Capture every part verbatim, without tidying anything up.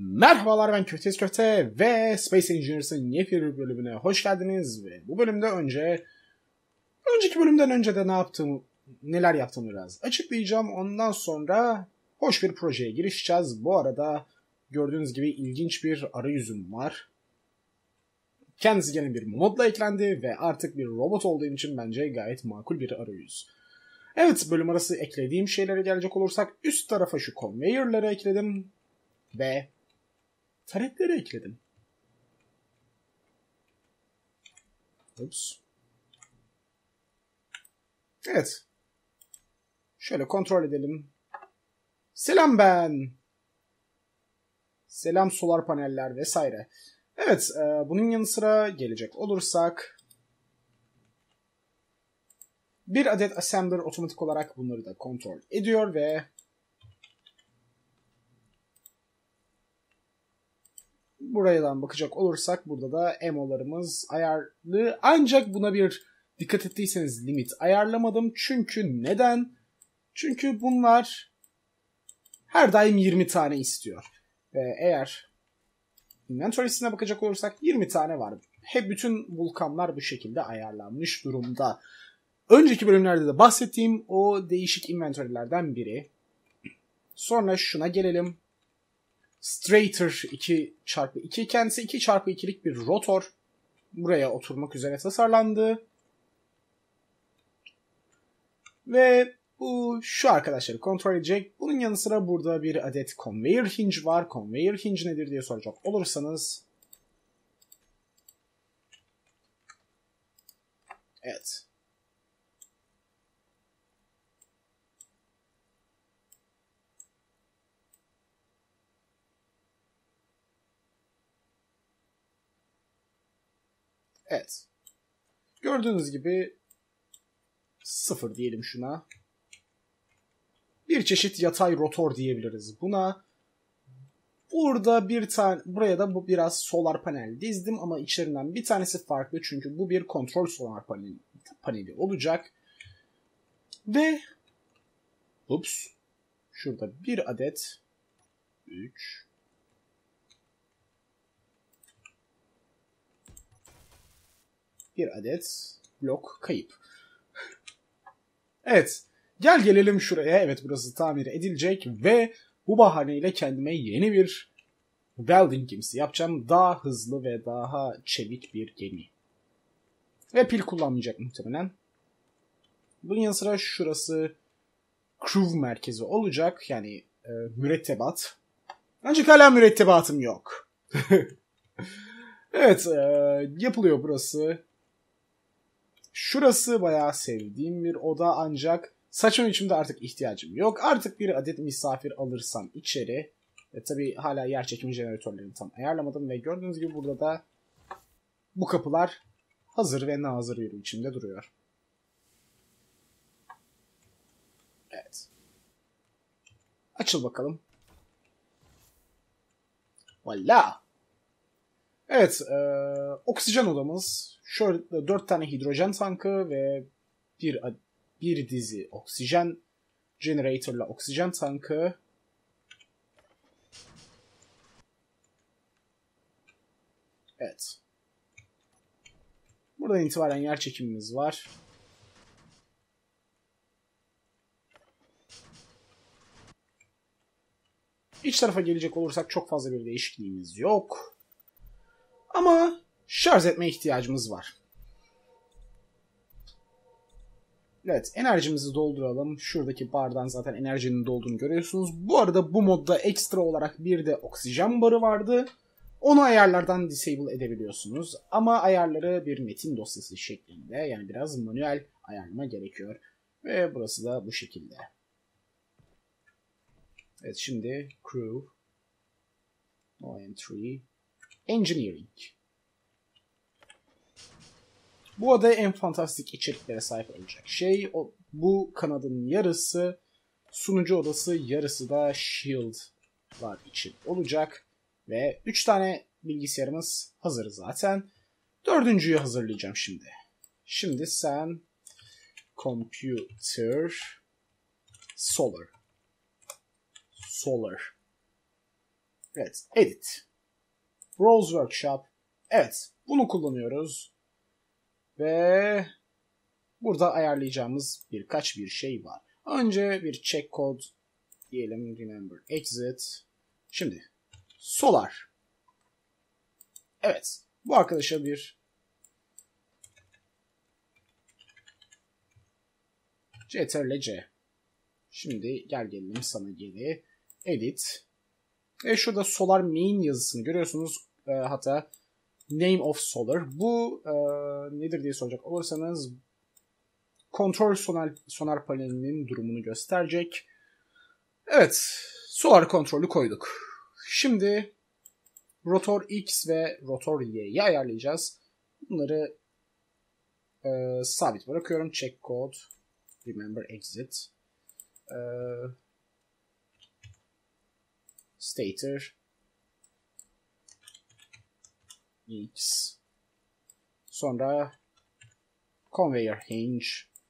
Merhabalar, ben Köfteyiz Köfte ve Space Engineers'ın yepyeni bir bölümüne hoş geldiniz. Ve bu bölümde önce önceki bölümden önce de ne yaptığımı, neler yaptığımı biraz açıklayacağım. Ondan sonra hoş bir projeye girişeceğiz. Bu arada gördüğünüz gibi ilginç bir arayüzüm var. Kendisi gene bir modla eklendi ve artık bir robot olduğum için bence gayet makul bir arayüz. Evet, bölüm arası eklediğim şeylere gelecek olursak üst tarafa şu conveyor'ları ekledim ve taretleri ekledim. Ups. Evet. Şöyle kontrol edelim. Selam ben. Selam solar paneller vesaire. Evet, e, bunun yanı sıra gelecek olursak bir adet assembler otomatik olarak bunları da kontrol ediyor ve buradan bakacak olursak burada da E M O'larımız ayarlı. Ancak buna bir dikkat ettiyseniz limit ayarlamadım. Çünkü neden? Çünkü bunlar her daim yirmi tane istiyor. Ve eğer inventory'sine bakacak olursak yirmi tane var. Hep bütün vulkanlar bu şekilde ayarlanmış durumda. Önceki bölümlerde de bahsettiğim o değişik inventory'lerden biri. Sonra şuna gelelim. Straighter iki çarpı iki, kendisi iki çarpı ikilik bir rotor. Buraya oturmak üzere tasarlandı. Ve bu şu arkadaşları kontrol edecek. Bunun yanı sıra burada bir adet conveyor hinge var. Conveyor hinge nedir diye soracak olursanız. Evet. Evet. Gördüğünüz gibi sıfır diyelim şuna. Bir çeşit yatay rotor diyebiliriz buna. Burada bir tane, buraya da bu biraz solar panel dizdim ama içlerinden bir tanesi farklı çünkü bu bir kontrol solar paneli, paneli olacak. Ve ups, şurada bir adet üç bir adet blok kayıp. Evet, gel gelelim şuraya. Evet, burası tamir edilecek ve bu bahaneyle kendime yeni bir welding gemisi yapacağım. Daha hızlı ve daha çevik bir gemi. Ve pil kullanmayacak muhtemelen. Bunun yanı sıra şurası crew merkezi olacak. Yani e, mürettebat. Ancak hala mürettebatım yok. Evet, e, yapılıyor burası. Şurası bayağı sevdiğim bir oda ancak saçma biçimde artık ihtiyacım yok. Artık bir adet misafir alırsam içeri. Ve tabii hala yer çekimi jeneratörlerini tam ayarlamadım ve gördüğünüz gibi burada da bu kapılar hazır ve nazır bir biçimde duruyor. Evet. Açıl bakalım. Voila. Evet, e, oksijen odamız. Şöyle dört tane hidrojen tankı ve bir bir dizi oksijen generator'la oksijen tankı. Evet. Buradan itibaren yer çekimimiz var. İç tarafa gelecek olursak çok fazla bir değişikliğimiz yok. Ama şarj etme ihtiyacımız var. Evet, enerjimizi dolduralım. Şuradaki bardan zaten enerjinin dolduğunu görüyorsunuz. Bu arada bu modda ekstra olarak bir de oksijen barı vardı. Onu ayarlardan disable edebiliyorsunuz. Ama ayarları bir metin dosyası şeklinde, yani biraz manuel ayarlama gerekiyor. Ve burası da bu şekilde. Evet, şimdi crew, no entry, engineering. Bu adaya en fantastik içeriklere sahip olacak şey, o, bu kanadın yarısı sunucu odası, yarısı da shield'lar için olacak. Ve üç tane bilgisayarımız hazır zaten. Dördüncüyü hazırlayacağım şimdi. Şimdi sen computer solar solar Evet. Edit. Browse Workshop. Evet. Bunu kullanıyoruz. Ve burada ayarlayacağımız birkaç bir şey var. Önce bir check code diyelim. Remember exit. Şimdi Solar. Evet. Bu arkadaşa bir Ctrl C. Şimdi gel gelelim sana geri. Edit. Ve şurada Solar main yazısını görüyorsunuz. E, hatta name of solar. Bu e, nedir diye soracak olursanız kontrol sonar, sonar panelinin durumunu gösterecek. Evet. Solar kontrolü koyduk. Şimdi rotor X ve rotor Y'yi ayarlayacağız. Bunları e, sabit bırakıyorum. Check code. Remember exit. E, stator. X. Sonra conveyor hinge.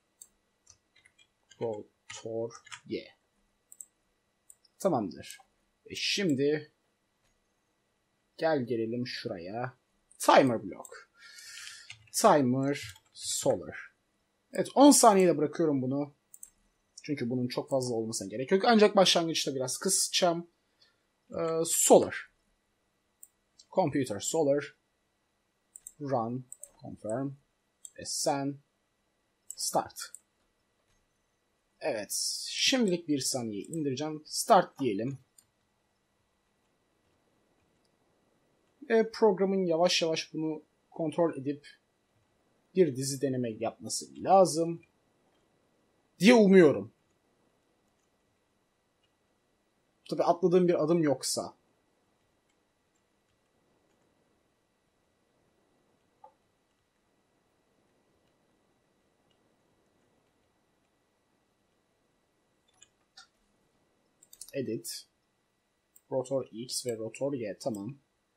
Rotor Y. Tamamdır. Ve şimdi gel gelelim şuraya. Timer block. Timer solar. Evet, on saniyede bırakıyorum bunu. Çünkü bunun çok fazla olmasına gerek yok. Ancak başlangıçta biraz kısacağım. Ee, solar. Computer solar. Run. Confirm. Ve sen. Start. Evet. Şimdilik bir saniye indireceğim. Start diyelim. Ve programın yavaş yavaş bunu kontrol edip bir dizi deneme yapması lazım diye umuyorum. Tabii atladığım bir adım yoksa. Edit. Rotor X ve rotor Y. Tamam.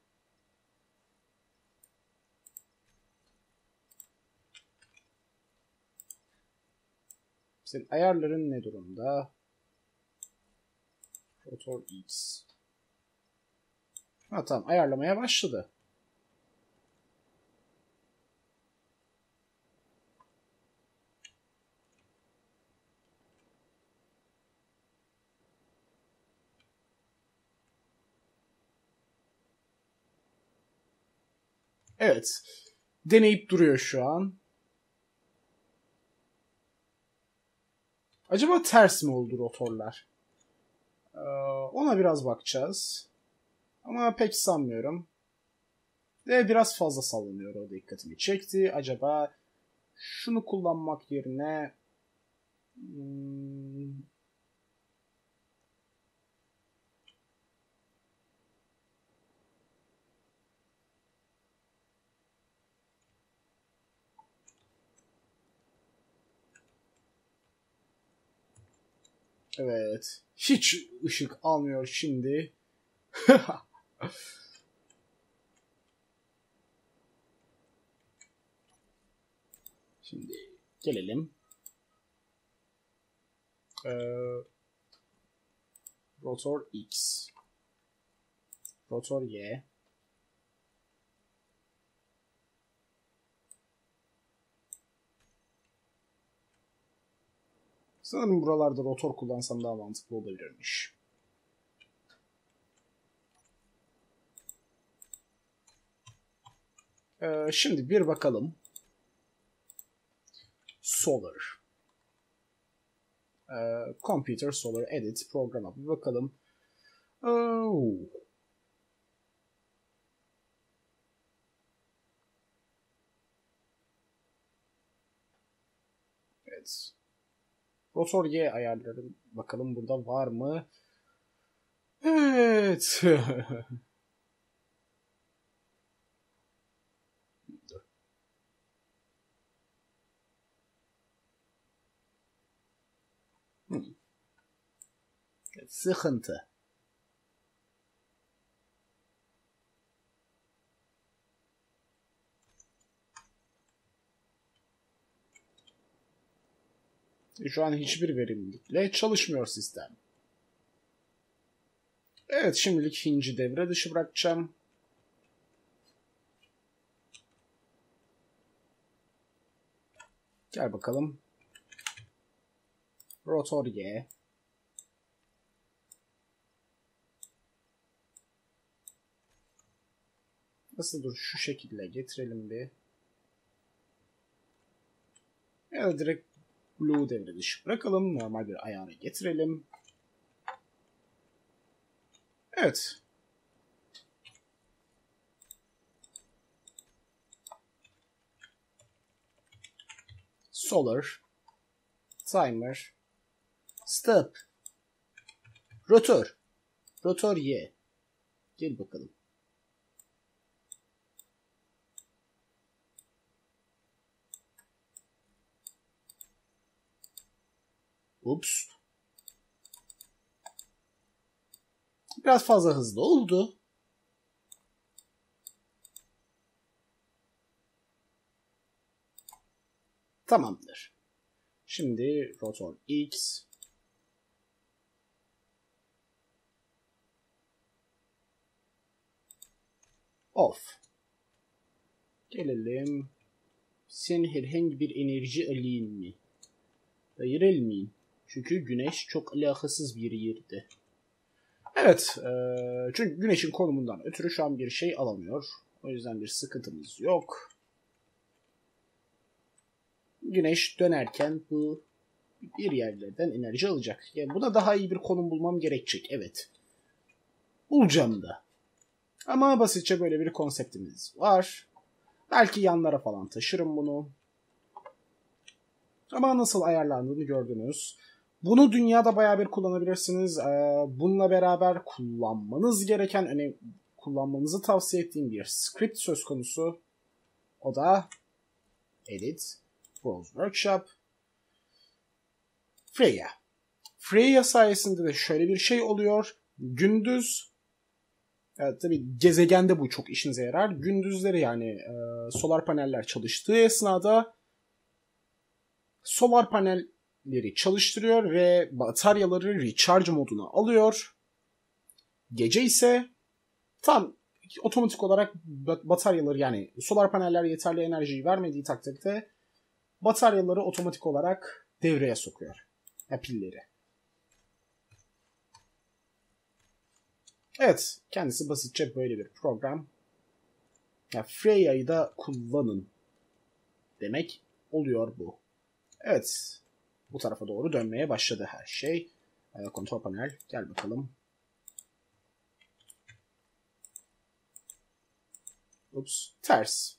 Senin ayarların ne durumda? Rotor X. Ha tamam, ayarlamaya başladı. Evet. Deneyip duruyor şu an. Acaba ters mi oldu rotorlar? Ee, ona biraz bakacağız. Ama pek sanmıyorum. Ve biraz fazla sallanıyor, o dikkatimi çekti. Acaba şunu kullanmak yerine hmm, evet. Hiç ışık almıyor şimdi. Şimdi gelelim. Ee, rotor X. Rotor Y. Sanırım buralarda rotor kullansam daha mantıklı olabilirmiş. Ee, şimdi bir bakalım. Solar. Ee, Computer Solar Edit programa bir bakalım. Oh. Evet. Rotor Y ayarları bakalım burada var mı? Evet. Sıkıntı. Şu an hiçbir verimlilikle çalışmıyor sistem. Evet, şimdilik Hinge'i devre dışı bırakacağım. Gel bakalım. Rotor Y. Nasıl dur, şu şekilde getirelim bir. Ya da direkt Blue devre dışı bırakalım. Normal bir ayağını getirelim. Evet. Solar. Timer. Stop. Rotor. Rotor Y. Gel bakalım. Ups. Biraz fazla hızlı oldu. Tamamdır. Şimdi rotor X. Off. Gelelim. Senin herhangi bir enerji alayım mı? Hayır, almayayım. Çünkü güneş çok alakasız bir yerde. Evet. E, çünkü güneşin konumundan ötürü şu an bir şey alamıyor. O yüzden bir sıkıntımız yok. Güneş dönerken bu bir yerlerden enerji alacak. Yani buna daha iyi bir konum bulmam gerekecek. Evet. Bulacağım da. Ama basitçe böyle bir konseptimiz var. Belki yanlara falan taşırım bunu. Ama nasıl ayarlandığını gördünüz. Bunu dünyada bayağı bir kullanabilirsiniz. Bununla beraber kullanmanız gereken, hani kullanmanızı tavsiye ettiğim bir script söz konusu. O da Edit, Browse Workshop, Freya. Freya sayesinde de şöyle bir şey oluyor. Gündüz, evet, tabii gezegende bu çok işinize yarar. Gündüzleri yani e, solar paneller çalıştığı esnada solar panelleri çalıştırıyor ve bataryaları recharge moduna alıyor. Gece ise tam otomatik olarak bataryaları, yani solar paneller yeterli enerjiyi vermediği takdirde bataryaları otomatik olarak devreye sokuyor. Ya, pilleri. Evet, kendisi basitçe böyle bir program. Ya, Freya'yı da kullanın demek oluyor bu. Evet, bu tarafa doğru dönmeye başladı her şey. Ee, kontrol panel, gel bakalım. Ups, ters.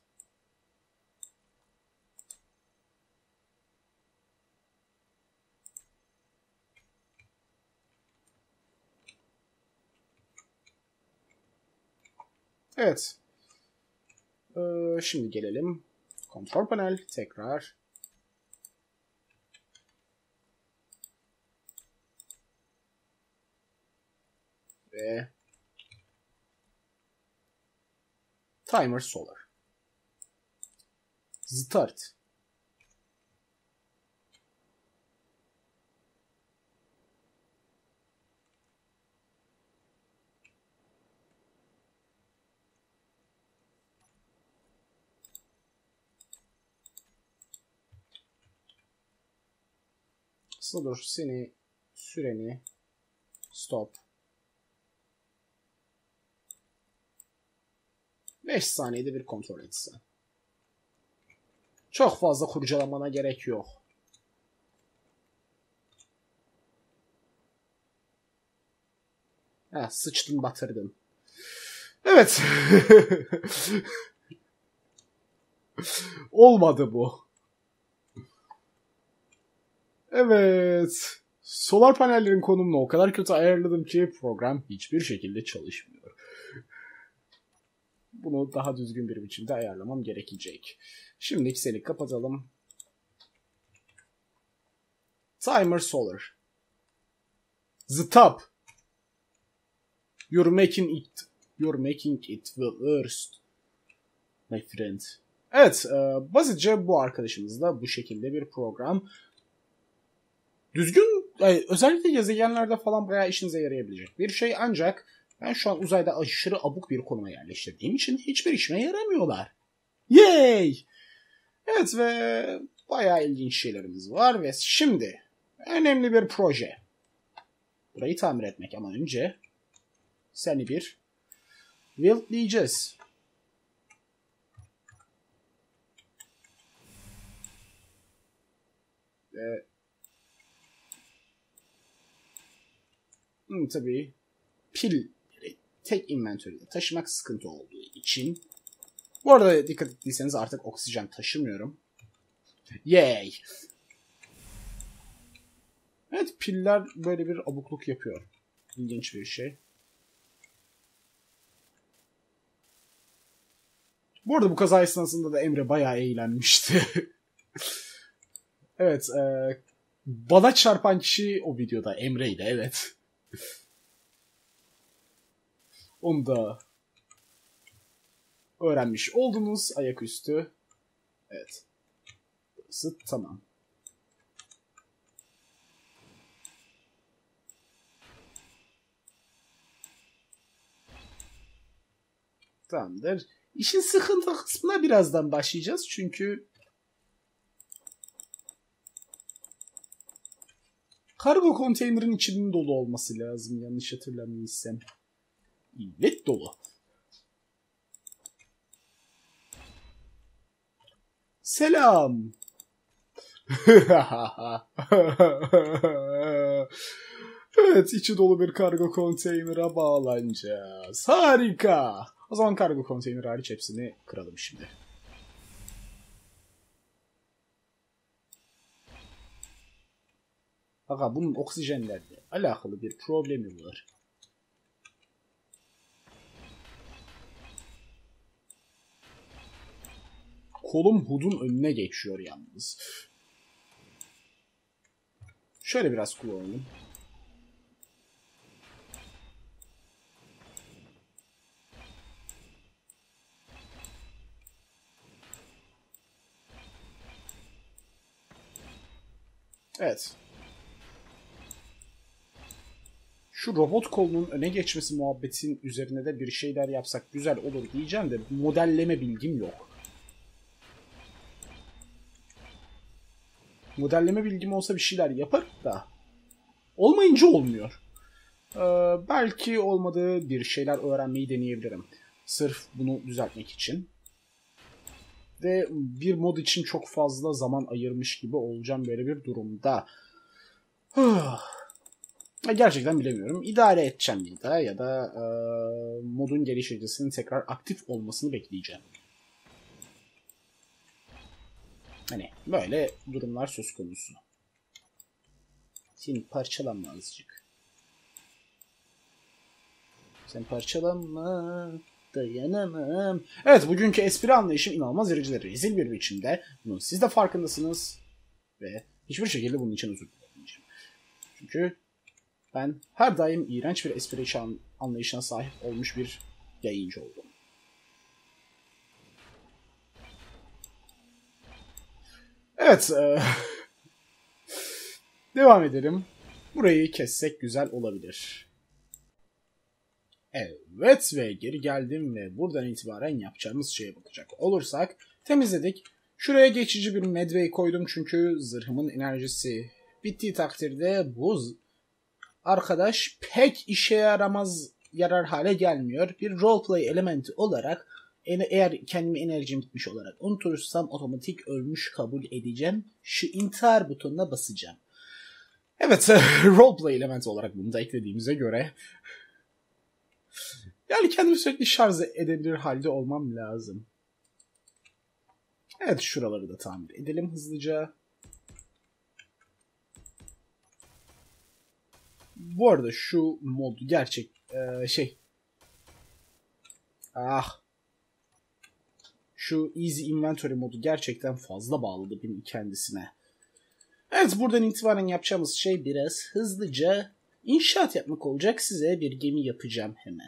Evet. Ee, şimdi gelelim. Kontrol panel, tekrar. Ve Timer Solar. Start. Dur, seni süreni stop. beş saniyede bir kontrol etsen. Çok fazla kurcalamana gerek yok. Ha, sıçtın batırdın. Evet. Olmadı bu. Evet. Solar panellerin konumunu o kadar kötü ayarladım ki program hiçbir şekilde çalışmıyor. Bunu daha düzgün bir biçimde ayarlamam gerekecek. Şimdilik seni kapatalım. Timer Solar. Stop. You're making it. You're making it the worst, my friend. Evet, basitçe bu arkadaşımız da bu şekilde bir program. Düzgün, özellikle gezegenlerde falan bayağı işinize yarayabilecek bir şey, ancak Ben şu an uzayda aşırı abuk bir konuma yerleştirdiğim için hiçbir işime yaramıyorlar. Yay! Evet ve bayağı ilginç şeylerimiz var ve şimdi önemli bir proje. Burayı tamir etmek ama önce seni bir wildleyeceğiz. Ve hmm, tabii pil tek inventörde taşımak sıkıntı olduğu için. Bu arada dikkat ettiyseniz artık oksijen taşımıyorum. Yay! Evet, piller böyle bir abukluk yapıyor. İlginç bir şey. Bu arada bu kaza esnasında da Emre bayağı eğlenmişti. Evet, e, bana çarpan kişi o videoda Emre'ydi, evet. Onu da öğrenmiş oldunuz ayaküstü. Evet. Burası tamam. Tamamdır. İşin sıkıntı kısmına birazdan başlayacağız çünkü kargo konteynerin içinin dolu olması lazım yanlış hatırlamıyorsam. Evet, dolu. Selam. Evet, içi dolu bir kargo konteynere bağlanacağız. Harika. O zaman kargo konteyneri hariç hepsini kıralım şimdi. Aga bunun oksijenlerle alakalı bir problemi var. Kolum hudun önüne geçiyor yalnız. Şöyle biraz kullanalım. Evet. Şu robot kolunun öne geçmesi muhabbetin üzerine de bir şeyler yapsak güzel olur diyeceğim de modelleme bilgim yok. Modelleme bilgim olsa bir şeyler yaparım da olmayınca olmuyor. Ee, belki olmadığı bir şeyler öğrenmeyi deneyebilirim. Sırf bunu düzeltmek için. Ve bir mod için çok fazla zaman ayırmış gibi olacağım böyle bir durumda. Gerçekten bilemiyorum. İdare edeceğim bir daha ya da e, modun geliştiricisinin tekrar aktif olmasını bekleyeceğim. Hani böyle durumlar söz konusu. Seni parçalanma azıcık. Sen parçalanma, dayanamam. Evet, bugünkü espri anlayışım inanılmaz derecede rezil bir biçimde. Bunun siz de farkındasınız. Ve hiçbir şekilde bunun için özür dilemeyeceğim. Çünkü ben her daim iğrenç bir espri anlayışına sahip olmuş bir yayıncı oldum. Evet. E devam edelim. Burayı kessek güzel olabilir. Evet ve geri geldim ve buradan itibaren yapacağımız şeye bakacak olursak temizledik. Şuraya geçici bir medbay koydum çünkü zırhımın enerjisi bittiği takdirde bu arkadaş pek işe yaramaz yarar hale gelmiyor. Bir roleplay elementi olarak eğer kendimi enerjim bitmiş olarak unutursam otomatik ölmüş kabul edeceğim. Şu intihar butonuna basacağım. Evet, roleplay elementi olarak bunu da eklediğimize göre yani kendimi sürekli şarj edebilir halde olmam lazım. Evet, şuraları da tamir edelim hızlıca. Bu arada şu mod gerçek e, şey ah şu Easy Inventory modu gerçekten fazla bağladı beni kendisine. Evet, buradan itibaren yapacağımız şey biraz hızlıca inşaat yapmak olacak. Size bir gemi yapacağım hemen.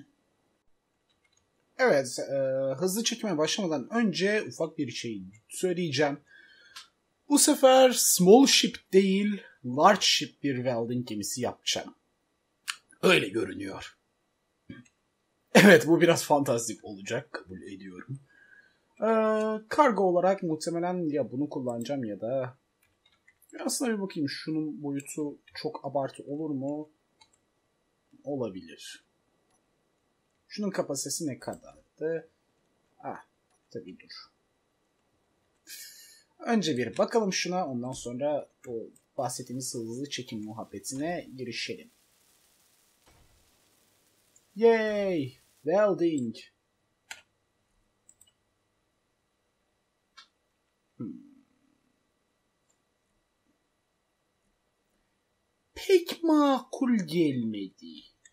Evet, e, hızlı çekime başlamadan önce ufak bir şey söyleyeceğim. Bu sefer small ship değil, large ship bir welding gemisi yapacağım. Öyle görünüyor. Evet, bu biraz fantastik olacak, kabul ediyorum. Ee, kargo olarak muhtemelen ya bunu kullanacağım ya da aslında bir bakayım, şunun boyutu çok abartı olur mu? Olabilir. Şunun kapasitesi ne kadardı? Ah, tabii dur. Önce bir bakalım şuna, ondan sonra o bahsettiğimiz hızlı çekim muhabbetine girişelim. Yay! Welding! Hmm. Pek makul gelmedi.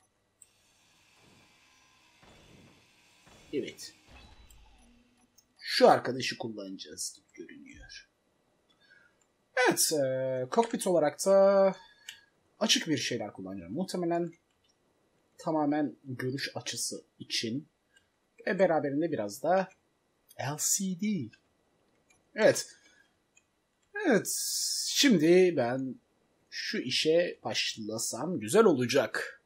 Evet. Şu arkadaşı kullanacağız gibi görünüyor. Evet, e, kokpit olarak da açık bir şeyler kullanacağım. Muhtemelen tamamen görüş açısı için ve beraberinde biraz da L C D. Evet. Evet. Şimdi ben şu işe başlasam güzel olacak.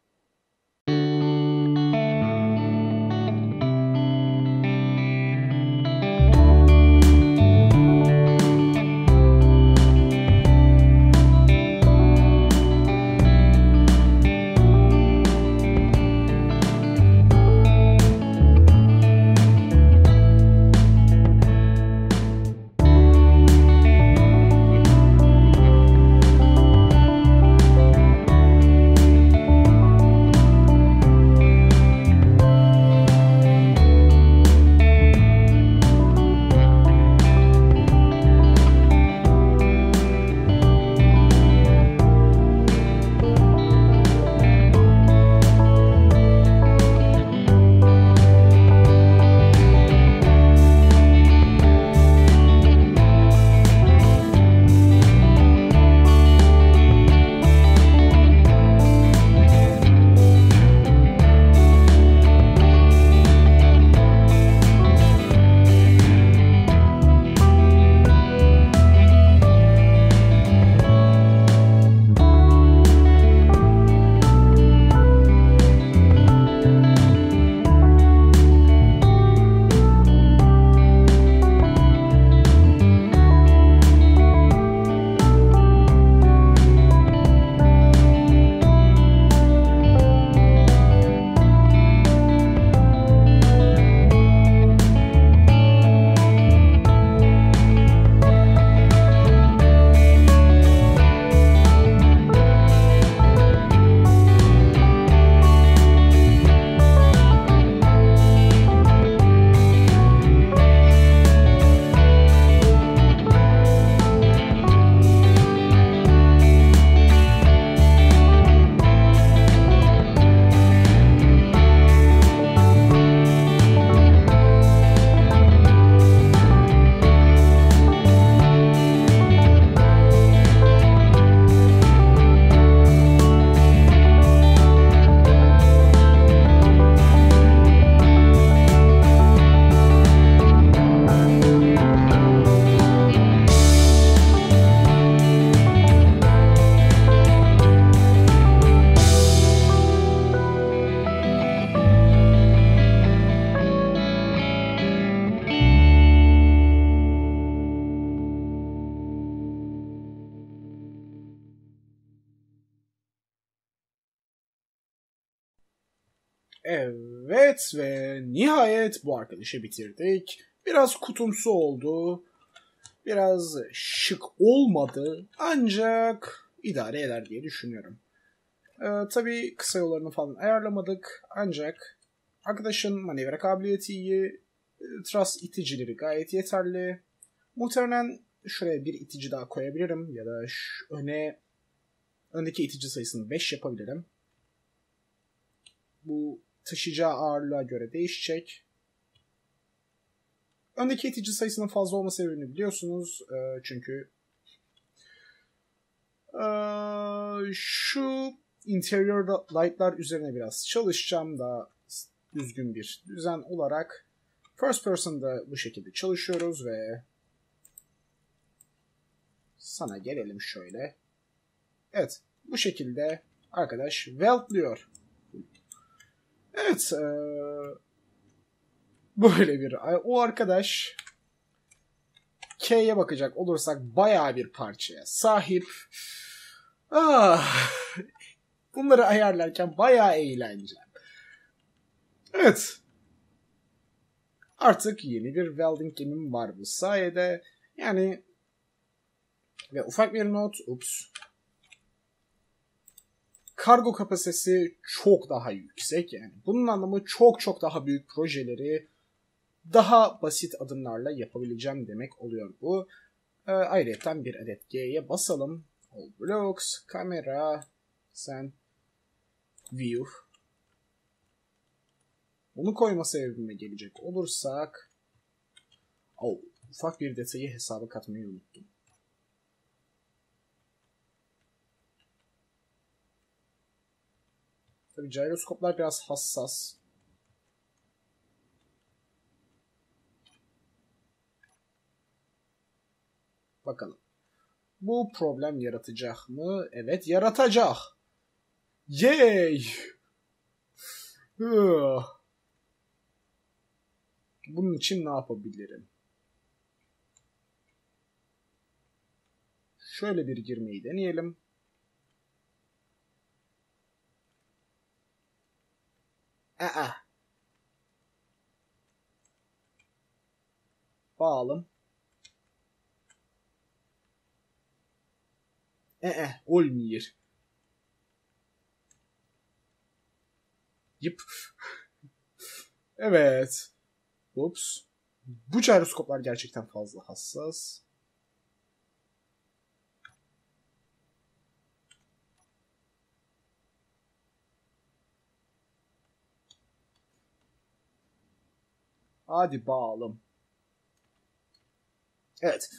Evet ve nihayet bu arkadaşı bitirdik. Biraz kutumsu oldu. Biraz şık olmadı. Ancak idare eder diye düşünüyorum. Ee, tabii kısa yollarını falan ayarlamadık. Ancak arkadaşın manevra kabiliyeti iyi. Thrust iticileri gayet yeterli. Muhtemelen şuraya bir itici daha koyabilirim. Ya da şu öne öndeki itici sayısını beş yapabilirim. Bu taşıyacağı ağırlığa göre değişecek. Öndeki itici sayısının fazla olma sebebini biliyorsunuz. Ee, çünkü ee, şu interior light'lar üzerine biraz çalışacağım. Daha düzgün bir düzen olarak. First person'da bu şekilde çalışıyoruz ve sana gelelim şöyle. Evet, bu şekilde arkadaş weltliyor. Evet. Ee, böyle bir. O arkadaş K'ye bakacak olursak bayağı bir parçaya sahip. Ah, bunları ayarlarken bayağı eğleneceğim. Evet. Artık yeni bir welding gemim var bu sayede. Yani ve ufak bir not. Ups. Kargo kapasitesi çok daha yüksek yani. Bunun anlamı çok çok daha büyük projeleri daha basit adımlarla yapabileceğim demek oluyor bu. Ee, ayrıca bir adet G'ye basalım. All blocks, kamera, sen, view. Bunu koyma sebebime gelecek olursak, oh, ufak bir detayı hesaba katmayı unuttum. Tabii gyroskoplar biraz hassas. Bakalım. Bu problem yaratacak mı? Evet, yaratacak. Yay! Bunun için ne yapabilirim? Şöyle bir girmeyi deneyelim. Aa. Bağalım. Ee, olmuyor. Yıp. Evet. Ups. Bu gyroskoplar gerçekten fazla hassas. Hadi bağalım. Evet.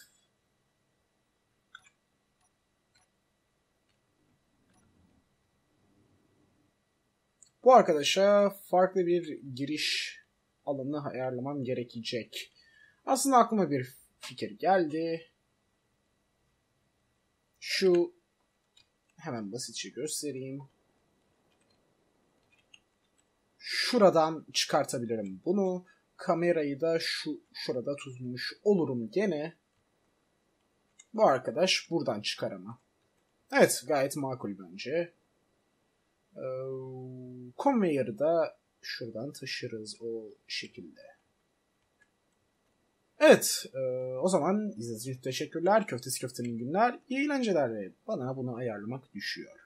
Bu arkadaşa farklı bir giriş alanı ayarlamam gerekecek. Aslında aklıma bir fikir geldi. Şu hemen basitçe göstereyim. Şuradan çıkartabilirim bunu. Kamerayı da şu şurada tutmuş olurum gene. Bu arkadaş buradan çıkar ama. Evet, gayet makul bence. Ee, Conveyer'ı da şuradan taşırız o şekilde. Evet, e, o zaman izlediğiniz için teşekkürler. Köftesi köftenin günler, iyi eğlenceler ve bana bunu ayarlamak düşüyor.